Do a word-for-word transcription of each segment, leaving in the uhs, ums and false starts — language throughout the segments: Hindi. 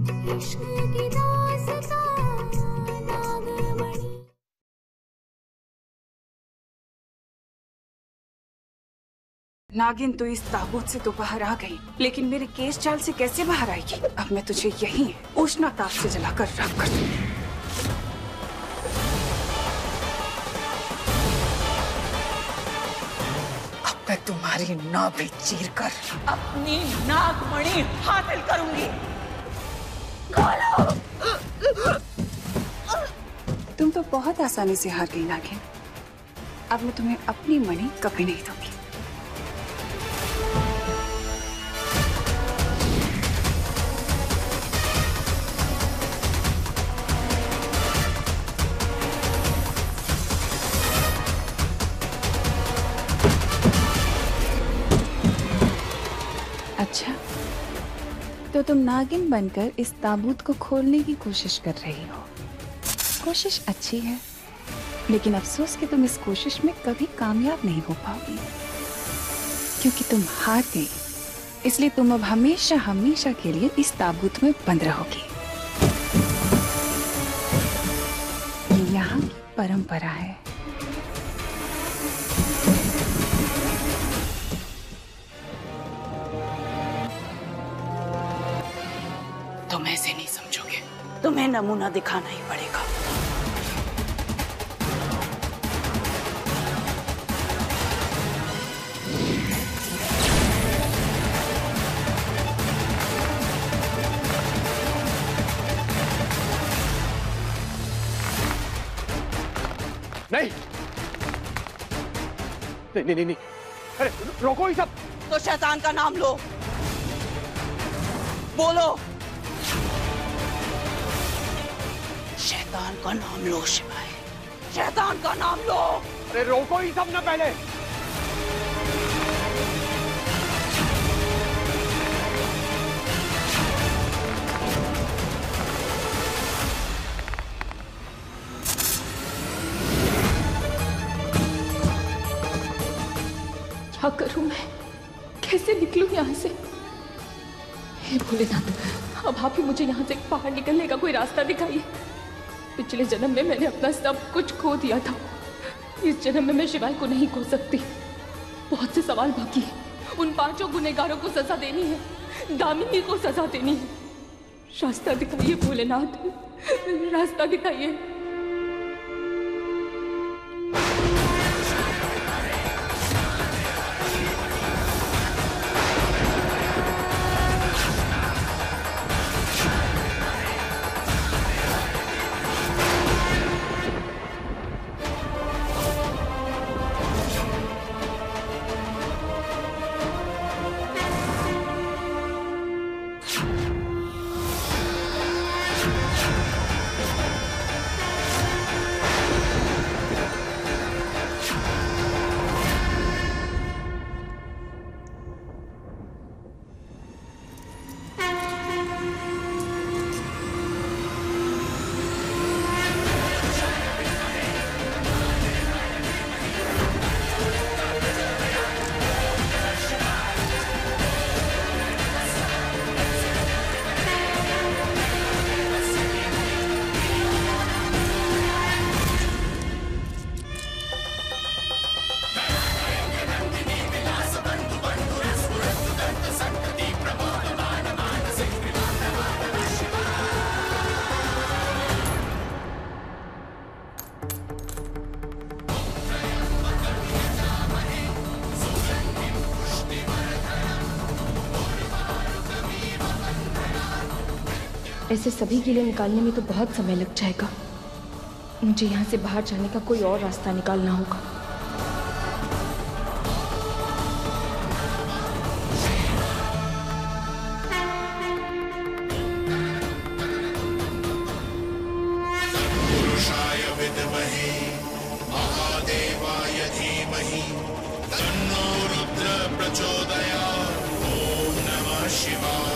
नागिन तो इस ताबूत से तो बाहर आ गई, लेकिन मेरे केस चाल से कैसे बाहर आएगी? अब मैं तुझे यहीं उष्णा ताप से जलाकर राख कर दूंगी। अब मैं तुम्हारी नाभि चीर कर अपनी नागमणि हासिल करूंगी। तुम तो बहुत आसानी से हार गई नागिन। अब मैं तुम्हें अपनी मणि कभी नहीं दूंगी। अच्छा, तो तुम नागिन बनकर इस ताबूत को खोलने की कोशिश कर रही हो। कोशिश अच्छी है, लेकिन अफसोस कि तुम इस कोशिश में कभी कामयाब नहीं हो पाओगी, क्योंकि तुम हार गई। इसलिए तुम अब हमेशा हमेशा के लिए इस ताबूत में बंद रहोगी। ये यहाँ की परंपरा है। तुम ऐसे नहीं समझोगे, तुम्हें नमूना दिखाना ही पड़ेगा। नहीं नहीं नहीं नहीं, अरे रोको ये सब। तो शैतान का नाम लो, बोलो। शैतान का नाम लो शिवाय, शैतान का नाम लो। अरे रोको ही सब ना पहले। क्या करूं मैं? कैसे निकलूं यहाँ से? हे भोलेनाथ, अब आप ही मुझे यहाँ से बाहर निकलने का कोई रास्ता दिखाइए। पिछले जन्म में मैंने अपना सब कुछ खो दिया था। इस जन्म में मैं शिवाय को नहीं खो सकती। बहुत से सवाल बाकी हैं। उन पांचों गुनहगारों को सजा देनी है, दामिनी को सजा देनी है। रास्ता दिखाइए भोलेनाथ, रास्ता दिखाइए। ऐसे सभी कीले निकालने में तो बहुत समय लग जाएगा। मुझे यहाँ से बाहर जाने का कोई और रास्ता निकालना होगा। पुरुषाय विद्महे महादेवाय धीमहि तन्नो रुद्र प्रचोदयात्। ओम नमः शिवाय।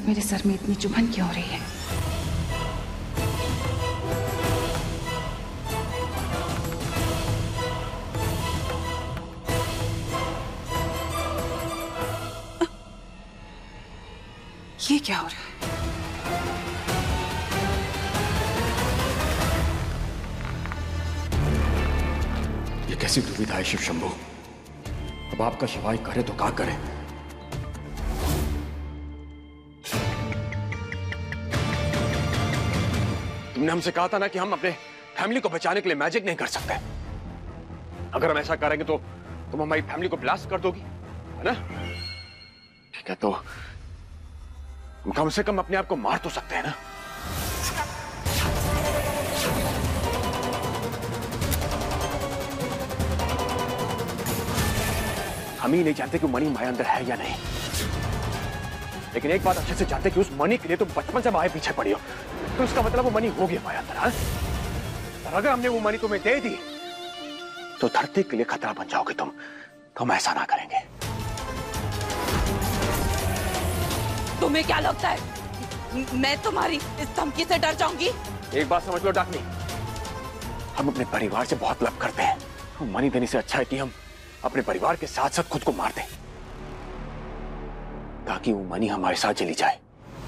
मेरे सर में इतनी चुभन क्यों हो रही है? ये क्या हो रहा है? ये कैसी दुविधा है शिव शंभू? अब आपका शिवाय करे तो क्या करे? तुमने हमसे कहा था ना कि हम अपने फैमिली को बचाने के लिए मैजिक नहीं कर सकते। अगर हम ऐसा करेंगे तो तुम हमारी फैमिली को ब्लास्ट कर दोगी, है ना? ठीक है, तो हम कम से कम अपने आप को मार तो सकते हैं ना? हम ही नहीं जानते कि मनी माया अंदर है या नहीं, लेकिन एक बात अच्छे से जानते कि उस मनी के लिए तुम बचपन से माया पीछे पड़ी हो, तो उसका मतलब वो मनी हो गया माया अंदर। हाँ? और अगर हमने वो मनी तुम्हें दे दी तो धरती के लिए खतरा बन जाओगे तुम। तो हम ऐसा ना करेंगे। तुम्हें क्या लगता है मैं तुम्हारी इस धमकी से डर जाऊंगी? एक बात समझ लो डाकनी, हम अपने परिवार से बहुत लव करते हैं। तो मनी देने से अच्छा है कि हम अपने परिवार के साथ साथ खुद को मार दें, ताकि वो मनी हमारे साथ चली जाए।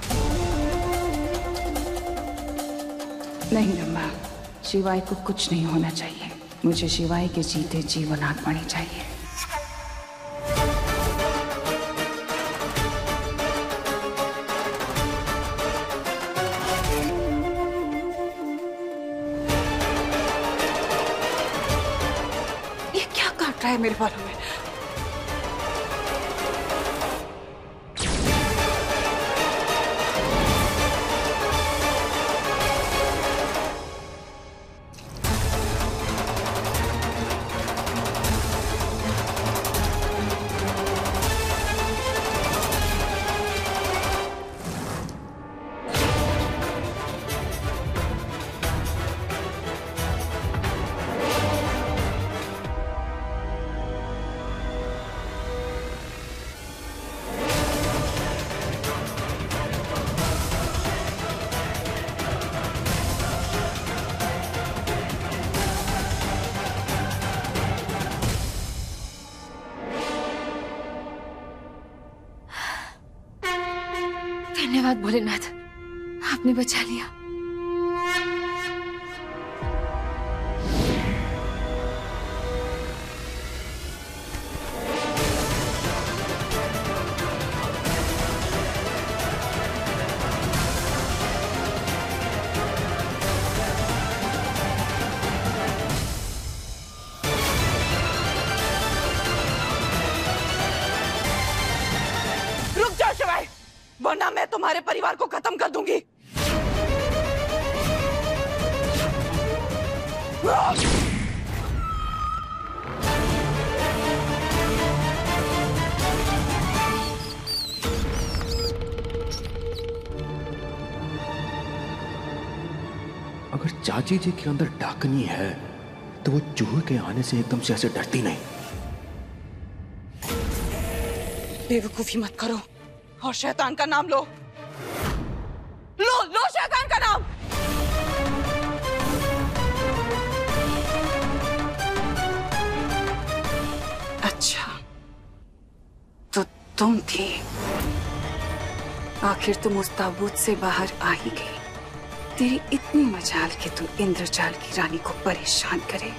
नहीं रंभा, शिवाय को कुछ नहीं होना चाहिए। मुझे शिवाय के जीते जीवन आत्मानी चाहिए। ये क्या काट रहा है मेरे बालों में? धन्यवाद भोलेनाथ, आपने बचा लिया। रुक जाओ शिवाय, वरना मैं तुम्हारे परिवार को खत्म कर दूंगी। अगर चाची जी के अंदर डाकनी है तो वो चूहे के आने से एकदम से ऐसे डरती नहीं। बेवकूफी मत करो और शैतान का नाम लो। लो लो शैतान का नाम। अच्छा, तो तुम थी। आखिर तुम उस ताबूत से बाहर आ ही गई। तेरी इतनी मजाल कि तू इंद्रजाल की रानी को परेशान करे।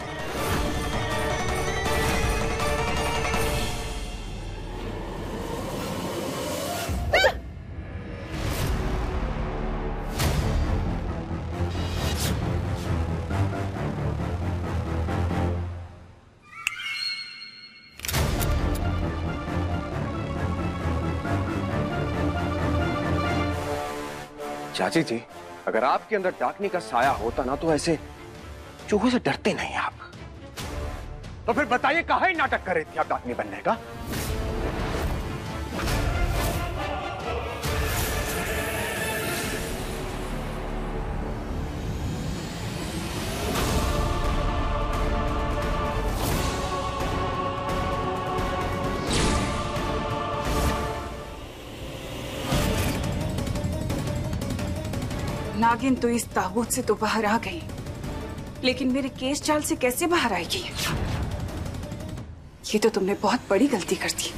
चाची जी, अगर आपके अंदर डाकनी का साया होता ना तो ऐसे चूहे से डरते नहीं आप। तो फिर बताइए कहाँ ही नाटक कर रही थी आप डाकनी बनने का? नागिन तो इस ताबूत से तो बाहर आ गई, लेकिन मेरे केश चाल से कैसे बाहर आएगी? ये तो तुमने बहुत बड़ी गलती कर दी।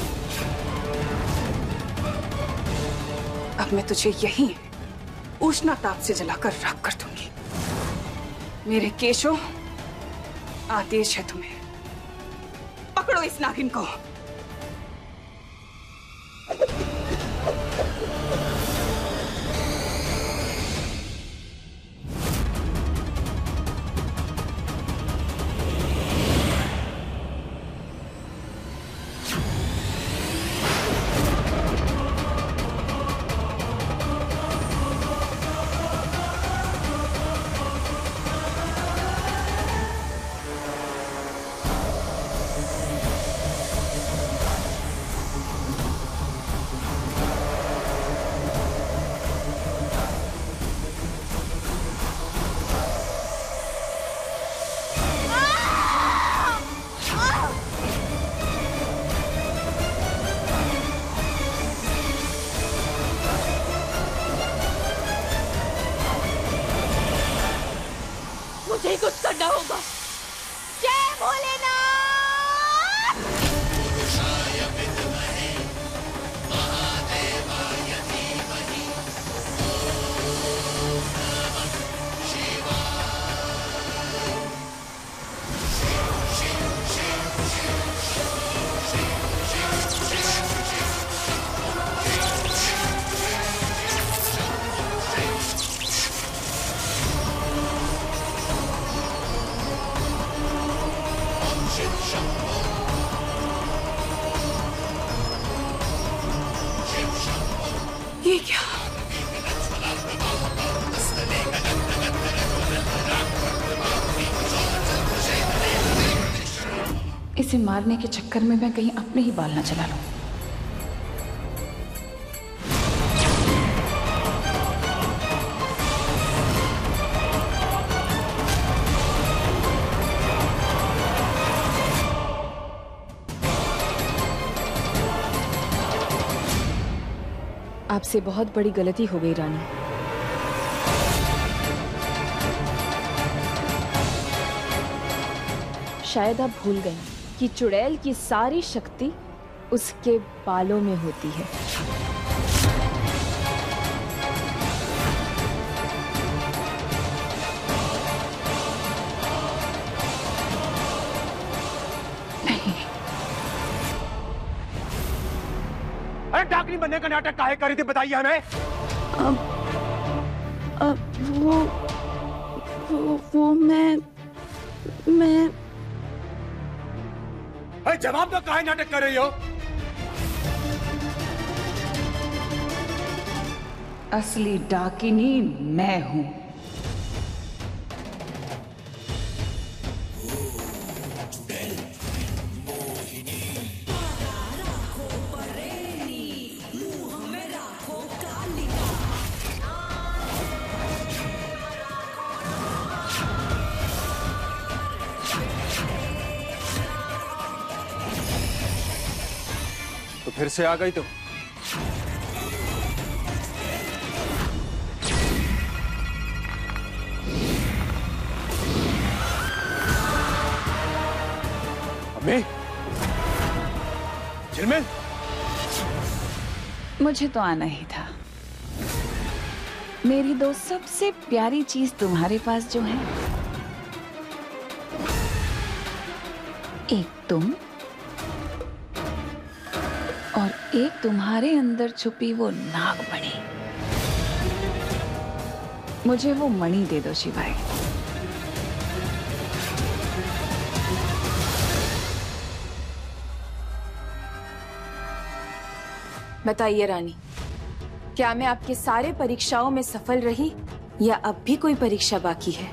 अब मैं तुझे यहीं उष्णा ताप से जलाकर राख कर दूंगी। मेरे केशों, आदेश है तुम्हें, पकड़ो इस नागिन को। मुझे कुछ करना होगा। जय भोलेनाथ। पुरुषाय विद्महे महादेवाय धीमहि ओम नमः शिवाय। शिव शिव शिव शिव शिव शिव शिव शिव ये क्या? इसे मारने के चक्कर में मैं कहीं अपने ही बाल न चला लूं। आपसे बहुत बड़ी गलती हो गई रानी। शायद आप भूल गए कि चुड़ैल की सारी शक्ति उसके बालों में होती है। अरे डाकनी बनने का नाटक काहे कर रही थी, बताइए हमें। अब, अब वो, वो, वो मैं, मैं अरे जवाब तो, काहे नाटक कर रही हो? असली डाकिनी मैं हूं। तो फिर से आ गई तुम। अम्मी, झिलमिल, मुझे तो आना ही था। मेरी दो सबसे प्यारी चीज तुम्हारे पास जो है, एक तुम और एक तुम्हारे अंदर छुपी वो नागमणि। मुझे वो मणि दे दो शिवाय। बताइए रानी, क्या मैं आपके सारे परीक्षाओं में सफल रही या अब भी कोई परीक्षा बाकी है?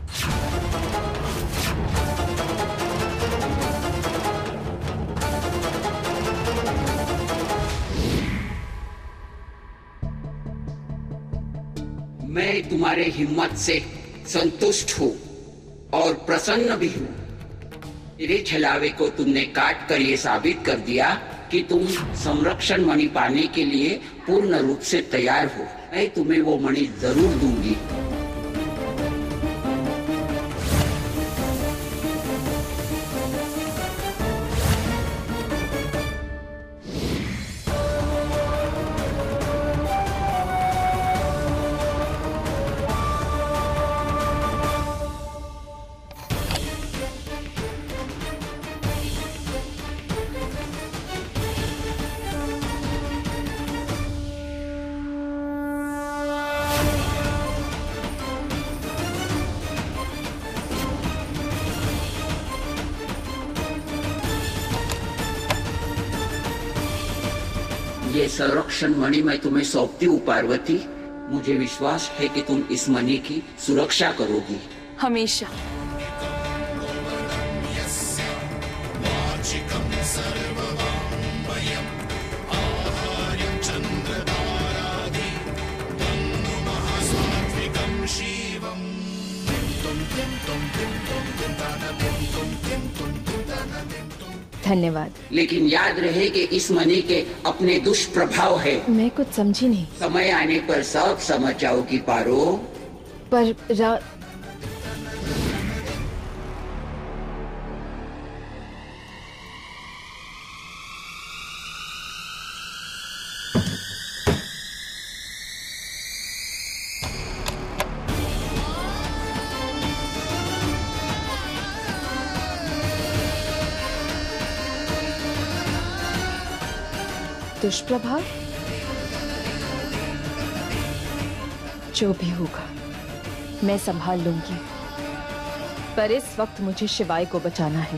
मैं तुम्हारे हिम्मत से संतुष्ट हूँ और प्रसन्न भी हूँ। तेरे छलावे को तुमने काट कर ये साबित कर दिया कि तुम संरक्षण मणि पाने के लिए पूर्ण रूप से तैयार हो। मैं तुम्हें वो मणि जरूर दूंगी। ये संरक्षण मणि मैं तुम्हें सौंपती हूँ पार्वती। मुझे विश्वास है कि तुम इस मणि की सुरक्षा करोगी। हमेशा। धन्यवाद। लेकिन याद रहे कि इस मणि के अपने दुष्प्रभाव है। मैं कुछ समझी नहीं। समय आने पर सब समझ जाओगी पारो। पर रा... दुष्प्रभाव? जो भी होगा मैं संभाल लूंगी, पर इस वक्त मुझे शिवाय को बचाना है।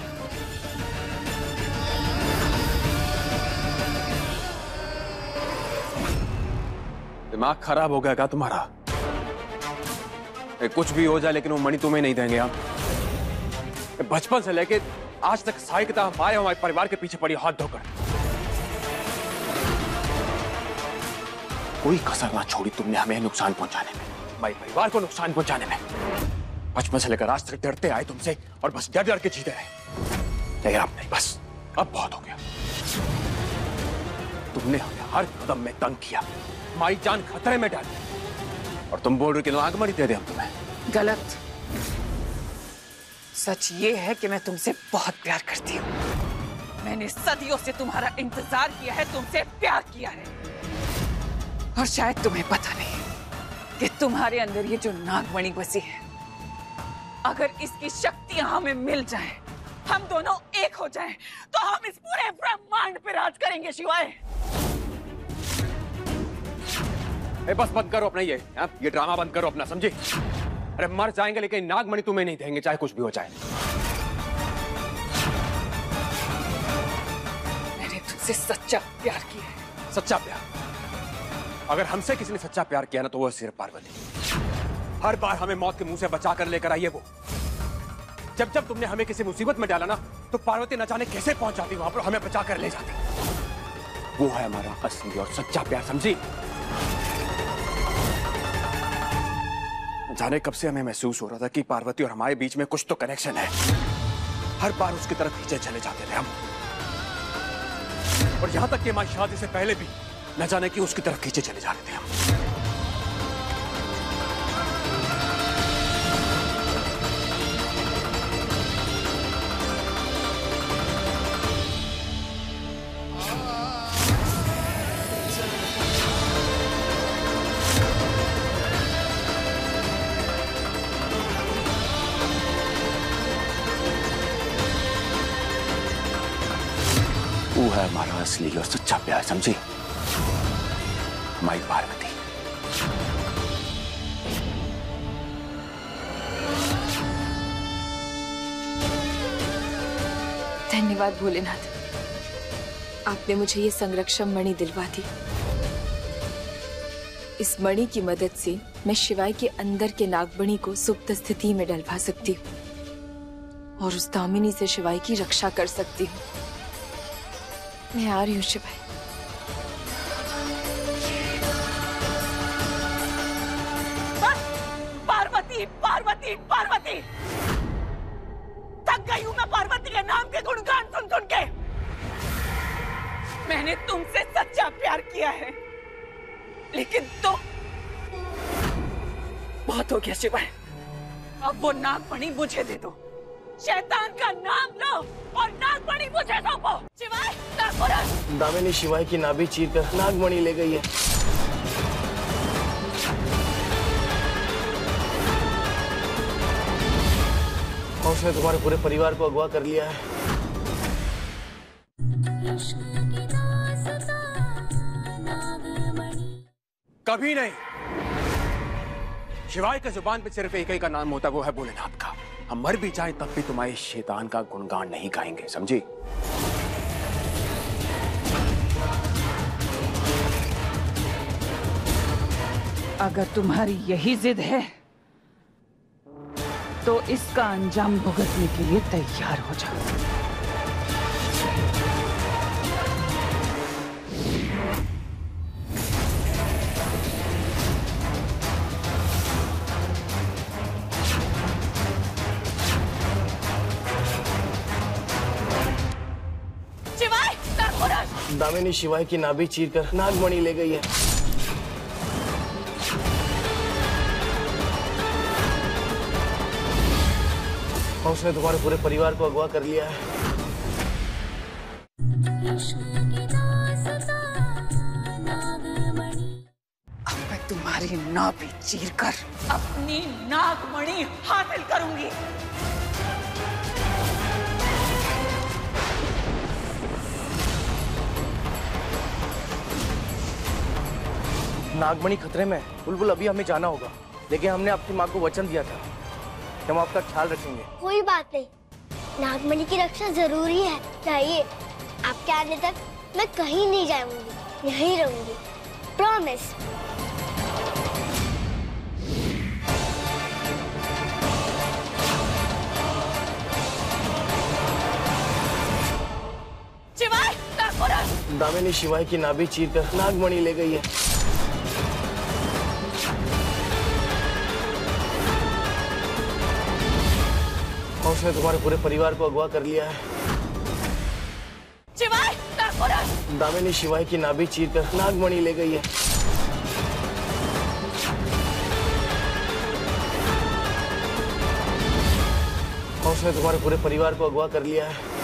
दिमाग खराब हो गया क्या तुम्हारा? कुछ भी हो जाए लेकिन वो मणि तुम्हें नहीं देंगे हम। बचपन से लेके आज तक साई की तरह हमारे हमारे परिवार के पीछे पड़ी हाथ धोकर। कोई कसर ना छोड़ी तुमने हमें नुकसान पहुंचाने में, हमारे परिवार को नुकसान पहुंचाने में। बचपन से लेकर आज तक डरते आए तुमसे और बस डर डर के जीते रहे। लेकिन अब नहीं, बस अब बहुत हो गया। तुमने हमें हर कदम में तंग किया, हमारी जान खतरे में डाली, और तुम बोल रहे कि नागमणि दे दे हम तुम्हें। गलत। सच ये है कि मैं तुमसे बहुत प्यार करती हूँ। मैंने सदियों से तुम्हारा इंतजार किया है, तुमसे प्यार किया है। और शायद तुम्हें पता नहीं कि तुम्हारे अंदर ये जो नागमणि बसी है, अगर इसकी शक्तियां हमें मिल जाए, हम दोनों एक हो जाएं, तो हम इस पूरे ब्रह्मांड पे राज करेंगे शिवाय। ए, बस बंद करो अपना ये आ, ये ड्रामा बंद करो अपना, समझी? अरे मर जाएंगे लेकिन नागमणि तुम्हें नहीं देंगे, चाहे कुछ भी हो जाए। मैंने तुमसे सच्चा प्यार किया है। सच्चा प्यार? अगर हमसे किसी ने सच्चा प्यार किया ना तो वो सिर्फ पार्वती। हर बार हमें मौत के मुंह से बचा कर लेकर आई है वो। जब जब तुमने हमें किसी मुसीबत में डाला ना तो पार्वती न जाने कैसे पहुंच जाती वहां पर, हमें बचा कर ले जाती। वो है हमारा असली और सच्चा प्यार, समझी? जाने कब से हमें महसूस हो रहा था कि पार्वती और हमारे बीच में कुछ तो कनेक्शन है। हर बार उसकी तरफ खींचे चले जाते थे हम, और यहां तक कि हमारी शादी से पहले भी न जाने कि उसकी तरफ खींचे चले जा रहे थे हम। वो है हमारा असली और सच्चा प्यार, समझी? हमारी पार्वती। धन्यवाद भोलेनाथ, आपने मुझे ये संरक्षण मणि दिलवा दी। इस मणि की मदद से मैं शिवाय के अंदर के नागमणि को सुप्त स्थिति में डलवा सकती हूँ और उस दामिनी से शिवाय की रक्षा कर सकती हूँ। मैं आ रही हूँ शिवाय। पार्वती, पार्वती, पार्वती! थक गई हूँ मैं पार्वती के नाम के गुणगान सुन सुन के। मैंने तुमसे सच्चा प्यार किया है, लेकिन तुम बहुत हो गया शिवाय, अब वो नागमणि मुझे दे दो। शैतान का नाम लो और नागमणि मुझे सौंपो। शिवाय, नागपुरुष। दामिनी शिवाय की नाभि चीर कर नागमणि ले गई है। और उसने तुम्हारे पूरे परिवार को अगवा कर लिया है। कभी नहीं। शिवाय के जुबान पे सिर्फ एक ही का नाम होता, वो है भोलेनाथ का। हम मर भी जाएं तब भी तुम्हारे शैतान का गुणगान नहीं गाएंगे, समझी? अगर तुम्हारी यही जिद है तो इसका अंजाम भुगतने के लिए तैयार हो जाओ। शिवाय, नागपुरुष। दामिनी शिवाय की नाभि चीर कर नागमणि ले गई है। और उसने तुम्हारे पूरे परिवार को अगवा कर लिया है। अब मैं तुम्हारी नाभि चीर कर अपनी नागमणि हासिल करूंगी। नागमणि खतरे में है। बुलबुल, अभी हमें जाना होगा, लेकिन हमने आपकी माँ को वचन दिया था कि हम आपका ख्याल रखेंगे। कोई बात नहीं, नागमणि की रक्षा जरूरी है। चाहिए आपके आने तक मैं कहीं नहीं जाऊंगी, यहीं रहूंगी, प्रॉमिस। शिवाय, नागपुरुष। दामिनी शिवाय की नाभि चीर कर नागमणि ले गई है। और उसने तुम्हारे पूरे परिवार को अगवा कर लिया है। शिवाय, नागपुरुष। दामिनी शिवाय की नाभि चीर कर नागमणि ले गई है। और उसने तुम्हारे पूरे परिवार को अगवा कर लिया है।